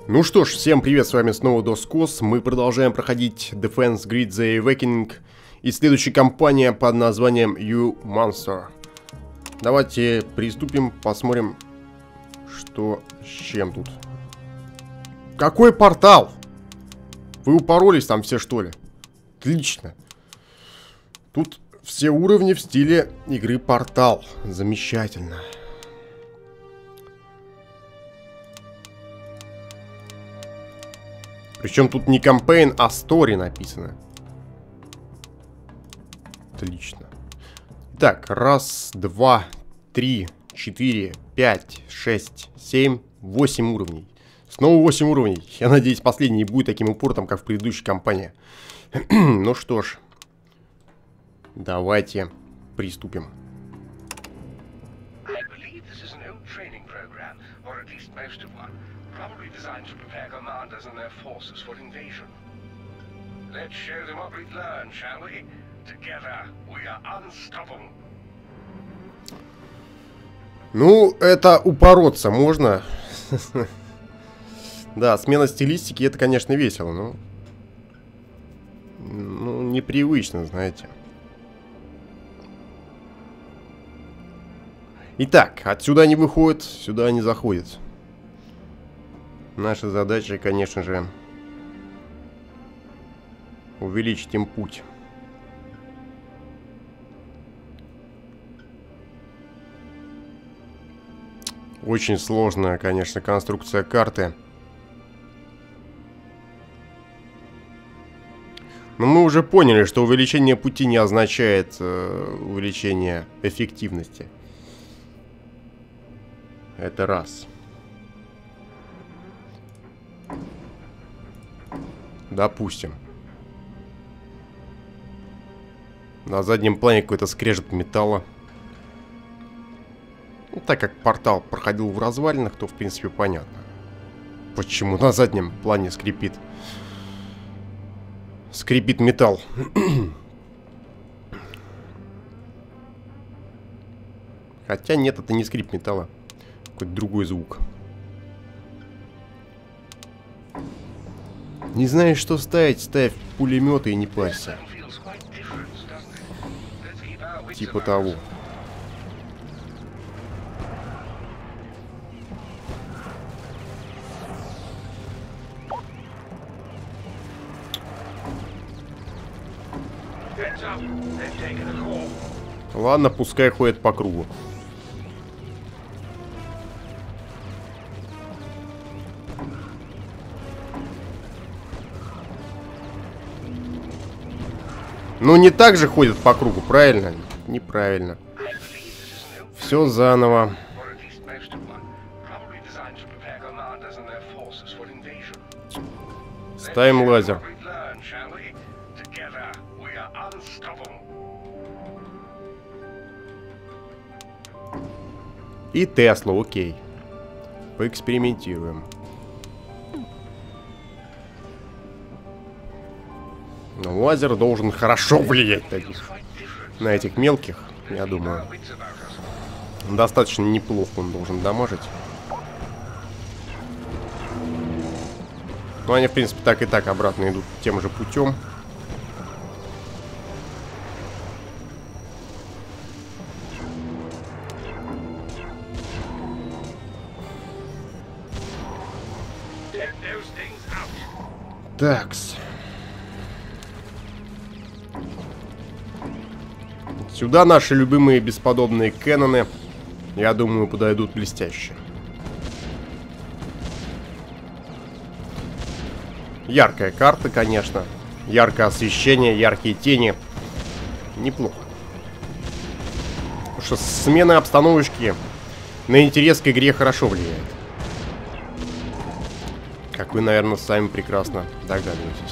Ну что ж, всем привет, с вами снова Доскос. Мы продолжаем проходить Defense Grid The Awakening. И следующая кампания под названием You Monster. Давайте приступим, посмотрим, что с чем тут. Какой портал? Вы упоролись там все, что ли? Отлично. Тут все уровни в стиле игры Портал. Замечательно. Причем тут не кампейн, а стори написано. Отлично. Так, раз, два, три, четыре, пять, шесть, семь, 8 уровней. Снова 8 уровней. Я надеюсь, последний не будет таким упортом, как в предыдущей кампании. Ну что ж. Давайте приступим. Let's show them what we've learned, shall we? Together we are unstoppable. Ну, это упороться можно. Да, смена стилистики, это, конечно, весело, но... Ну, непривычно, знаете. Итак, отсюда они выходят, сюда они заходят. Наша задача, конечно же... увеличить им путь. Очень сложная, конечно, конструкция карты. Но мы уже поняли, что увеличение пути не означает увеличение эффективности. Это раз. Допустим. На заднем плане какой-то скрежет металла. И так как портал проходил в развалинах, то в принципе понятно, почему на заднем плане скрипит металл. Хотя нет, это не скрип металла. Какой-то другой звук. Не знаешь, что ставить, ставь пулеметы и не парься. Типа того. Ладно, пускай ходит по кругу. Ну, не так же ходят по кругу, правильно? Неправильно. Все заново. Ставим лазер. И Теслу, окей. Поэкспериментируем. Но лазер должен хорошо влиять на этих мелких, я думаю. Достаточно неплохо он должен дамажить. Но они, в принципе, так и так обратно идут тем же путем. Такс. Сюда наши любимые бесподобные Кэноны, я думаю, подойдут блестяще. Яркая карта, конечно. Яркое освещение, яркие тени. Неплохо. Потому что смена обстановочки на интерес к игре хорошо влияет. Как вы, наверное, сами прекрасно догадываетесь.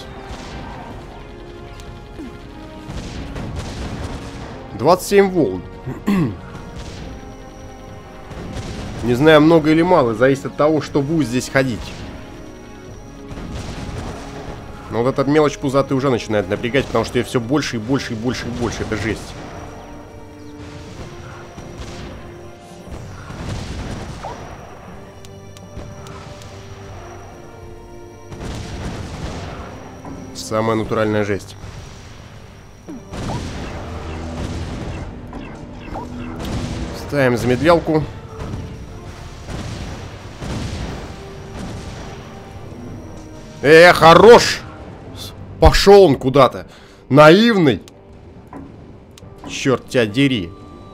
27 волн. Не знаю, много или мало, зависит от того, что будет здесь ходить. Но вот эта мелочь пузатая уже начинает напрягать, потому что ее все больше и больше и больше и больше. Это жесть. Самая натуральная жесть. Ставим замедлялку. Хорош! Пошел он куда-то. Наивный. Черт тебя дери.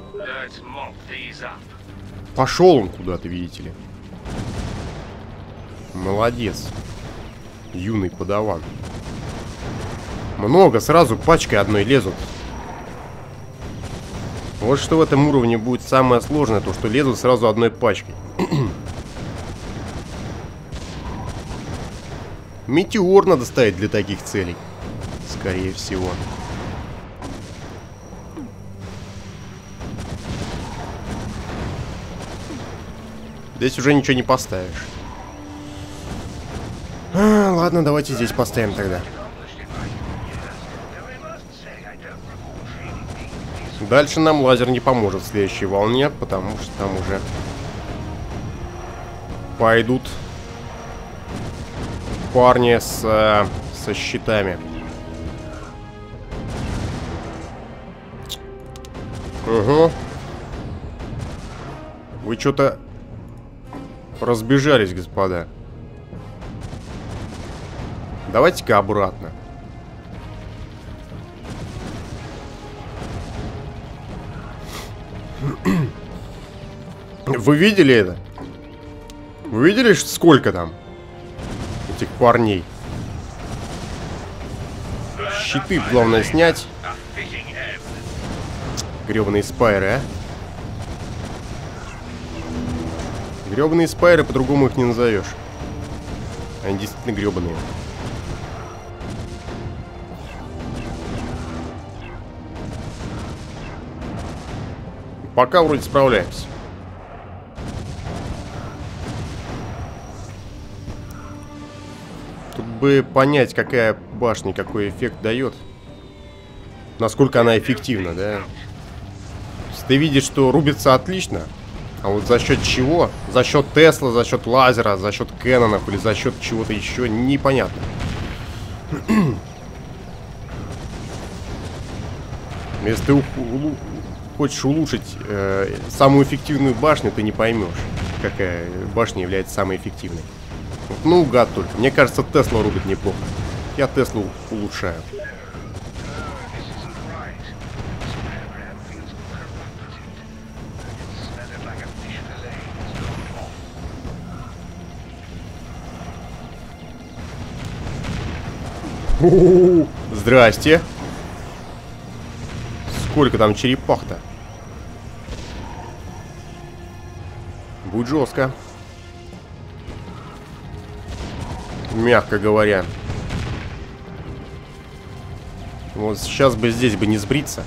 Пошел он куда-то, видите ли. Молодец. Юный подаван. Много, сразу пачкой одной лезут. Вот что в этом уровне будет самое сложное, то что лезут сразу одной пачкой. Метеор надо ставить для таких целей. Скорее всего. Здесь уже ничего не поставишь. Ладно, давайте здесь поставим тогда. Дальше нам лазер не поможет в следующей волне, потому что там уже пойдут парни со щитами. Угу. Вы что-то разбежались, господа. Давайте-ка обратно. Вы видели это? Вы видели, сколько там этих парней? Щиты, главное, снять. Гребаные спайры, а? Гребаные спайры, по-другому их не назовешь. Они действительно гребаные. Пока вроде справляемся. Тут бы понять, какая башня, какой эффект дает. Насколько она эффективна, да? Ты видишь, что рубится отлично. А вот за счет чего? За счет Тесла, за счет лазера, за счет Кэнонов или за счет чего-то еще, непонятно. Если ты хочешь улучшить самую эффективную башню, ты не поймешь, какая башня является самой эффективной. Ну, гад только. Мне кажется, Тесла рубит неплохо. Я Теслу улучшаю. Здрасте. Сколько там черепах-то? Будет жестко. Мягко говоря. Вот сейчас бы здесь бы не сбриться.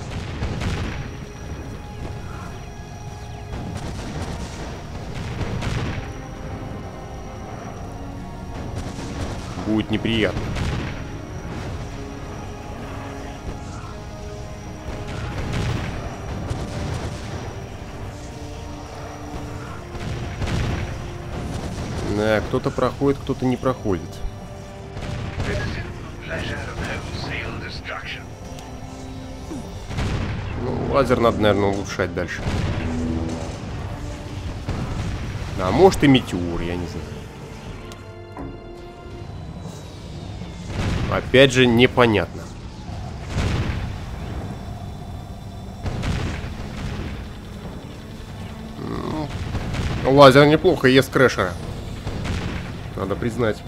Будет неприятно. Да, кто-то проходит, кто-то не проходит. Ну, лазер надо, наверное, улучшать дальше. А может и метеор, я не знаю. Опять же, непонятно. Лазер неплохо ест крэшера. Надо признать.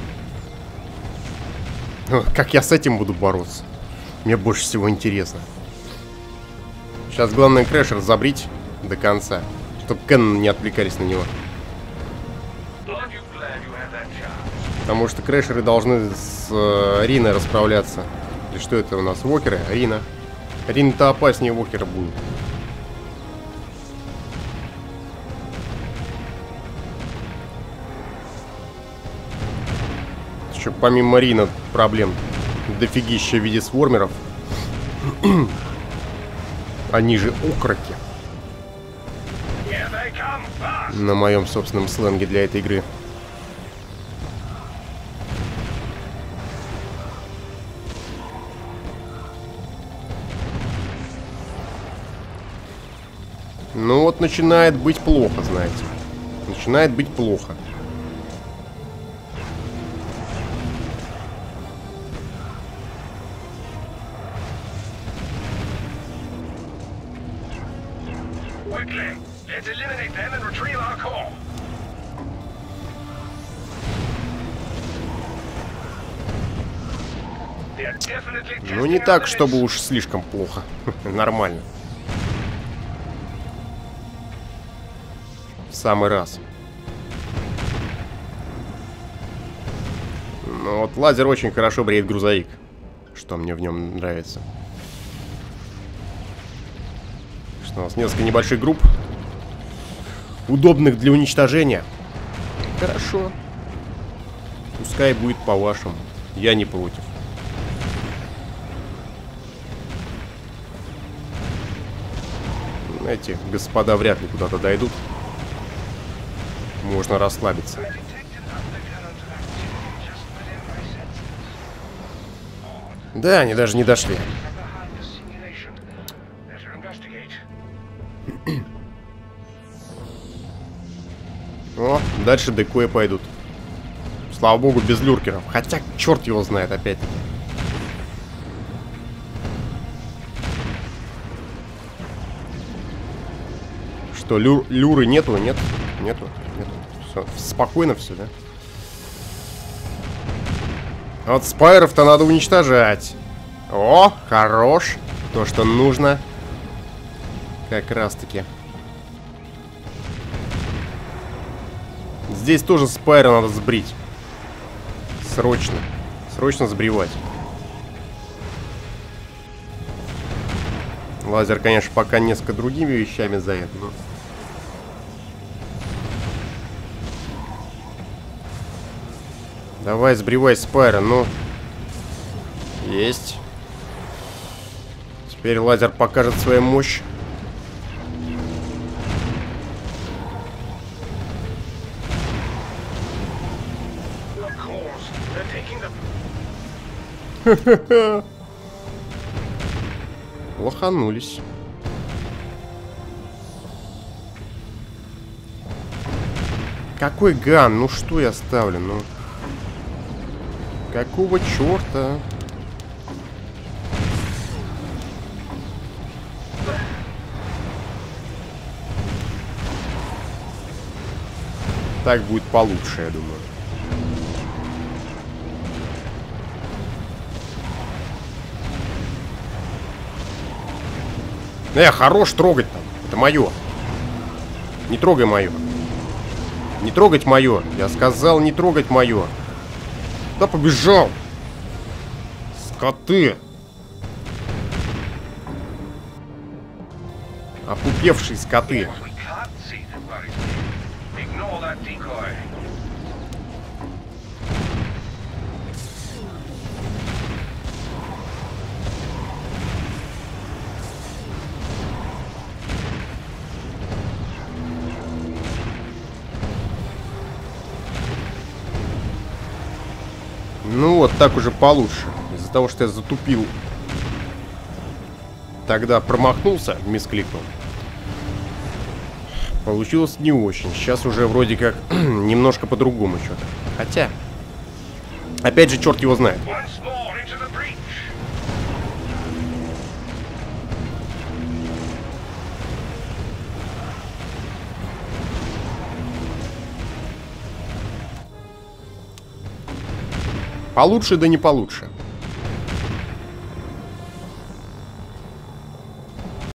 Как я с этим буду бороться? Мне больше всего интересно. Сейчас главное крэшер забрить до конца, чтобы Кэнон не отвлекались на него. Потому что крэшеры должны с Риной расправляться. Или что это у нас? Вокеры? Рина. Рина-то опаснее Вокера будет. Еще помимо Рина проблем дофигища в виде свормеров. Они же окроки. На моем собственном сленге для этой игры. Ну вот начинает быть плохо, знаете. Начинает быть плохо. Quickly, let's eliminate them and retrieve our core. They're definitely Ну не testing так, our чтобы limits. уж слишком плохо. Нормально. В самый раз. Ну вот лазер очень хорошо бреет грузовик. Что мне в нем нравится. Что у нас несколько небольших групп. Удобных для уничтожения. Хорошо. Пускай будет по-вашему. Я не против. Эти господа вряд ли куда-то дойдут. Можно расслабиться. Да, они даже не дошли. О, дальше декои пойдут. Слава богу, без люркеров. Хотя, черт его знает опять-таки. Что, люры нету? Нет? Нету? Нету. Все, спокойно все, да? Вот спайров-то надо уничтожать. О, хорош. То, что нужно. Как раз-таки. Здесь тоже спайра надо сбрить. Срочно. Срочно сбривать. Лазер, конечно, пока несколько другими вещами занят, но... Давай, сбривай спайра, ну. Есть. Теперь лазер покажет свою мощь. Лоханулись. Какой ган? Ну что я ставлю? Ну. Какого черта? Так будет получше, я думаю. Хорош трогать там. Это мое. Не трогай мое. Не трогать мое. Я сказал, не трогать мое. Да побежал. Скоты. Опупевшие скоты. Ну вот, так уже получше. Из-за того, что я затупил. Тогда промахнулся, мискликнул. Получилось не очень. Сейчас уже вроде как немножко по-другому что-то. Хотя, опять же, черт его знает. Получше, да не получше.